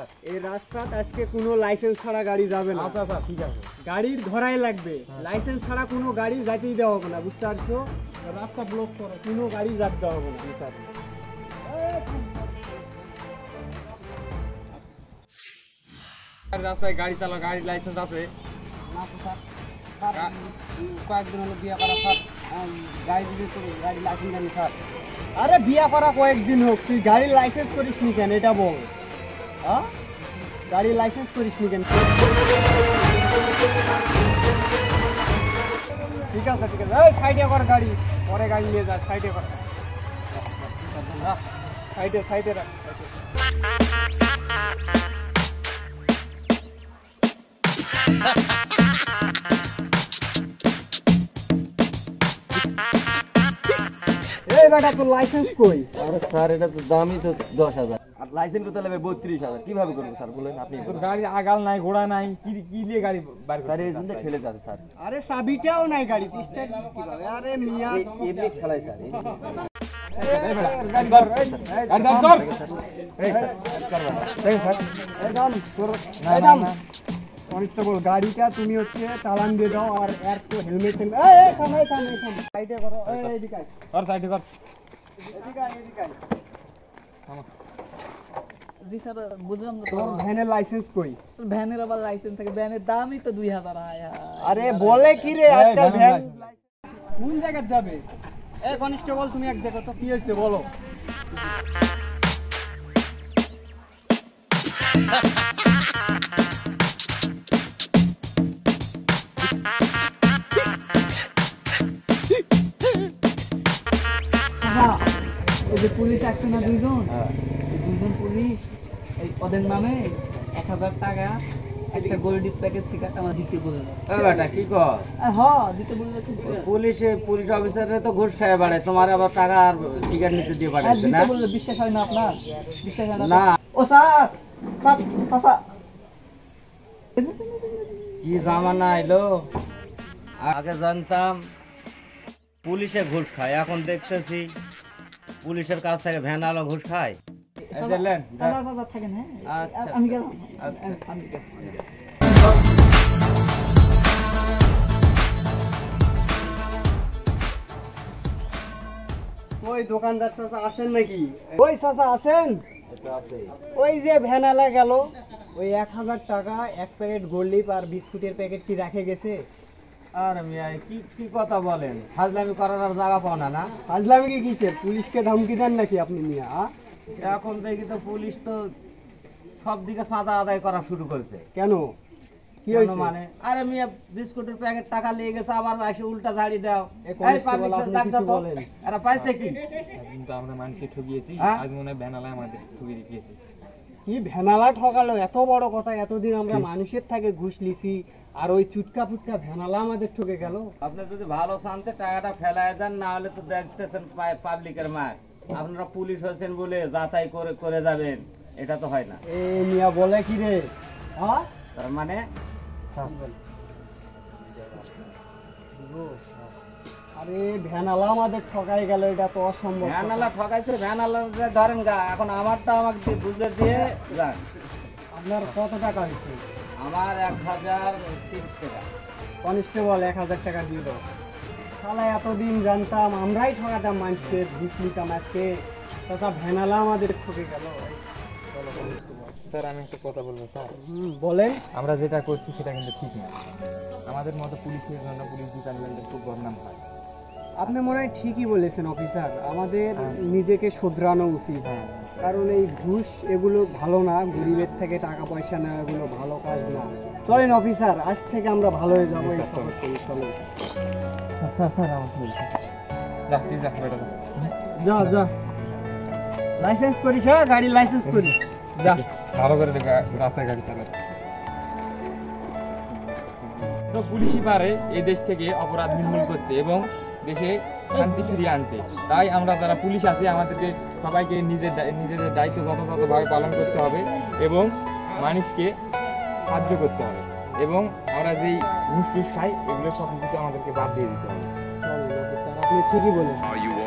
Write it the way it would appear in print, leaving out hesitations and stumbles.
Sir. এই রাস্তাত আজকে কোনো লাইসেন্স ছাড়া গাড়ি যাবে না। আচ্ছা স্যার ঠিক আছে। গাড়ির ধরাই লাগবে, লাইসেন্স ছাড়া কোনো গাড়ি যাইতেই দেওয়া হবে না, বুঝতে পারছো? রাস্তা ব্লক করো, কোনো গাড়ি যেতে দেওয়া হবে না। স্যার রাস্তায় গাড়ি চালা, গাড়ির লাইসেন্স আছে? না তো স্যার, কয়েকদিন হলো বিয়ে করা স্যার, গাড়ি যদি গাড়ি লাইসেন্স জানি স্যার। আরে বিয়ে করা কয়েকদিন হোক, তুই গাড়ির লাইসেন্স করিস নি কেন এটা বল? হ্যাঁ, গাড়ির লাইসেন্স করিস নি কেন? ঠিক আছে ঠিক আছে, এই সাইডে কর গাড়ি, পরে গাড়ি নিয়ে যা, সাইডে কর, সাইডে সাইডে রাখ। এই বেটা তোর লাইসেন্স কই? আরে স্যার এটা তো দামই তো 10,000 আর লাইসেন্স করতে লাগবে 32,000 কিভাবে করবো স্যার বলেন আপনি? তোর গাড়ি আগাল নাই, ঘোড়া নাই, কি কি নিয়ে গাড়ি বার স্যার এই জন্য ঠেলে যাচ্ছে স্যার। আরে চাবিটাও নাই গাড়ি, স্টার্ট কিভাবে? আরে মিয়া এমনি খেলাই স্যার গাড়ি ধর, এই গাড়ি দাম কর। এই স্যার, এই স্যার এই দাম তোর, না এই না দাম না কনস্টেবল, গাড়িটা তুমি হচ্ছে চালান দিয়ে দাও আর এর তো হেলমেট এই থাম এই থাম এই থাম, সাইডে করো, এই এদিকে আয়, কর সাইড কর। এদিকে আয়, এদিকে আয়। জি স্যার, বুঝলাম না তো। তোর ভ্যানের লাইসেন্স কই? তোর ভ্যানের আবার লাইসেন্স থাকে, ভ্যানের দামই তো 2000। আরে বলে কি রে আজকাল ভ্যানের ভ্যান license। কোন জায়গায় যাবে? এই কনস্টেবল তুমি এক দেখো তো কি হয়েছে বলো। ওই যে পুলিশ আসছে না দুইজন, এই দুইজন পুলিশ এই ওদের নামে 1000 টাকা একটা গোল্ডির প্যাকেট সিগারেট আমার দিতে বললো। বেটা কি কর? আর দিতে বললো পুলিশ অফিসারে তো ঘুষ খায় বাড়ে, তোমার আবার টাকা আর টিকিট নিতে দিয়ে আর পাঠাচ্ছে না? দিতে বললো। বিশ্বাস হয় না আপনার? বিশ্বাস হয় না? না। ও স্যার, স্যার চাচা, কি জামানা এলো, আগে জানতাম পুলিশে ঘুষ খায়, এখন দেখতেছি পুলিশের কাছ থেকে ভ্যানালো ঘুষ খায়। এই যে নেন, যা। চাচা চাচা থাকেন। হ্যাঁ আচ্ছা। আমি গেলাম। আচ্ছা। আমি গেলাম। ওই দোকানদার চাচা আছেন নাকি? ওই চাচা আছেন? এটা আছে। ওই যে ভ্যানালা গেল, ওই 1000 টাকা এক প্যাকেট গোল্ডিপ আর বিস্কুটের প্যাকেট কি রেখে গেছে? আর মিয়া কি কি কথা বলেন, ফাজলামি করার আর জায়গা পাও না না? ফাজলামি কি কিসের? পুলিশকে ধমকি দেন নাকি আপনি মিয়া? এখন দেখি তো পুলিশ তো সব দিকে চাঁদা আদায় করা শুরু করেছে। কেন, কি কেন হয়েছে? মানে? আরে মিয়া বিস্কুটের প্যাকেট টাকা নিয়ে গেছে, আবার এসে উল্টা ঝাড়ি দাও। এই কনস্টেবল, আপনি কিছু বলেন। এরা পাইছে কি? কিন্তু আমরা মানুষকে ঠকিয়েছি, হ্যাঁ? আজ মনে হয় ভ্যানালায় আমাদের ঠকিয়ে দিয়েছি। কি ভ্যানালা ঠকালো? এত বড় কথা, এতদিন আমরা মানুষের থেকে ঘুষ লিছি আর ওই চুটকা ফুটকা ভ্যানালা আমাদের ঠকে গেল। আপনি যদি ভালো শান্তে টাকাটা ফেলায় দেন, না হলে তো দেখতেছেন পাবলিকের মার। আপনারা পুলিশ হয়েছেন বলে যাতাই করে করে যাবেন, এটা তো হয় না। এ মিয়া বলে কি রে? হ্যাঁ, তার মানে আরে ভ্যানালা আমাদের ঠকাই গেল, এটা তো অসম্ভব। ভ্যানালা ঠকাইছে, ভ্যানালা ধরেন গা, এখন আমারটা আমাকে বুঝে দিয়ে যান। আপনার কত টাকা হয়েছে? আমার 1030 টাকা। কনস্টেবল 1000 টাকা দিয়ে দাও। শালা এতদিন জানতাম, আমরাই ঠকাতাম মানুষকে, ঘুষ নিতাম, আজকে তথা ভ্যানালা আমাদের ঠকে গেল। চলো কনস্টেবল। স্যার আমি একটা কথা বলবো স্যার, বলেন। আমরা যেটা করছি সেটা কিন্তু ঠিক না। আমাদের মতো পুলিশের জন্য পুলিশ ডিপার্টমেন্টের খুব বদনাম হয়। আপনি মনে হয় ঠিকই বলেছেন অফিসার, আমাদের নিজেকে শুধরানো উচিত। হ্যাঁ কারণ এই ঘুষ এগুলো ভালো না, গরিবের থেকে টাকা পয়সা নেওয়া এগুলো ভালো কাজ না। চলেন অফিসার, আজ থেকে আমরা ভালো হয়ে যাবো। এই সহজ করি, চলেন। স্যার স্যার আমার বলছি যা তুই যা বেটা যা যা, লাইসেন্স করিস? হ্যাঁ, গাড়ির লাইসেন্স করিস, যা। ভালো করে দেখে রাস্তায় গাড়ি চালায়। তো পুলিশই পারে এই দেশ থেকে অপরাধ নির্মূল করতে এবং দেশে শান্তি ফিরিয়ে আনতে। তাই আমরা যারা পুলিশ আছি আমাদেরকে সবাইকে নিজেদের দায়িত্ব যথাযথভাবে পালন করতে হবে এবং মানুষকে সাহায্য করতে হবে, এবং আমরা যেই ঘুষ টুস খাই এগুলো সব কিছু আমাদেরকে বাদ দিয়ে দিতে হবে। চলেন অফিসার, আপনি ঠিকই বলেছেন।